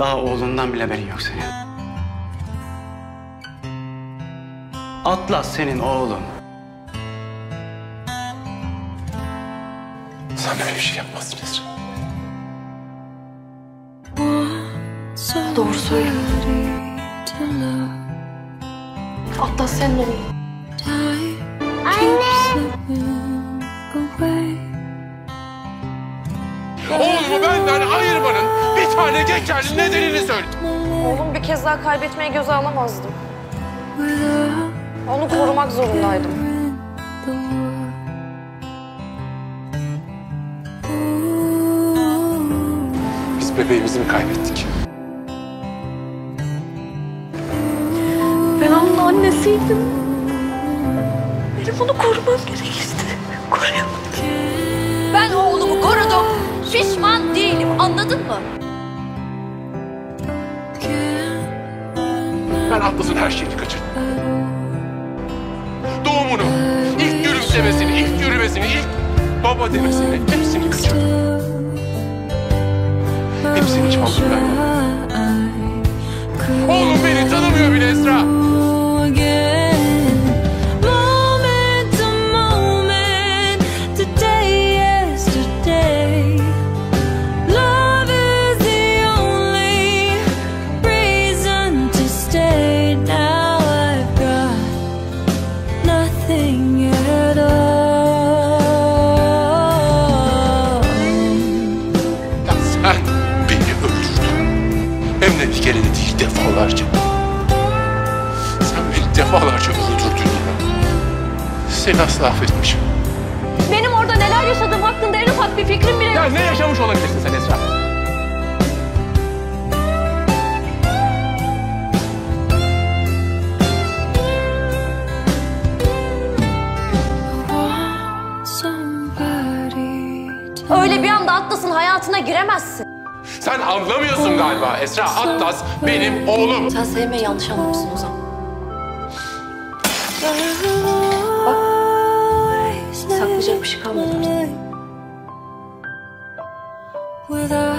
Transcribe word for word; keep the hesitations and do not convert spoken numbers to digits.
Daha oğlundan bile haberin yok senin. Atlas senin oğlun. Sen öyle bir şey yapmazsın Esra. Doğru söyle. Atlas senin oğlun. Anne! Oğlumu benden ayırmanın bir tane geçerli nedenini söyle. Oğlum bir kez daha kaybetmeyi göze alamazdım. Onu korumak zorundaydım. Biz bebeğimizi mi kaybettik? Ben onun annesiydim. Benim onu korumam gerekirdi. Koruyamadım. Ben oğlumu korudum. Pişman değilim. Anladın mı? Ben Atlas'ın her şeyini kaçırdım. Doğumunu, ilk gülümsemesini, ilk yürümesini, ilk baba demesini, hepsini kaçırdım. Hepsini çaldım ben. Oğlum beni tanımıyor bile Esra. Sen beni öldürdün. Hem de bir kere de değil, defalarca. Sen beni defalarca öldürdün ya. Seni asla affetmişim. Benim orada neler yaşadığım hakkında en ufak bir fikrim bile yok. Ya ne yaşamış olabilirsin sen Esra? Öyle bir anda Atlas'ın hayatına giremezsin. Sen anlamıyorsun galiba Esra. Atlas benim oğlum. Sen sevmeyi yanlış anlamışsın o zaman. Bak, saklayacak bir şey kalmadı artık.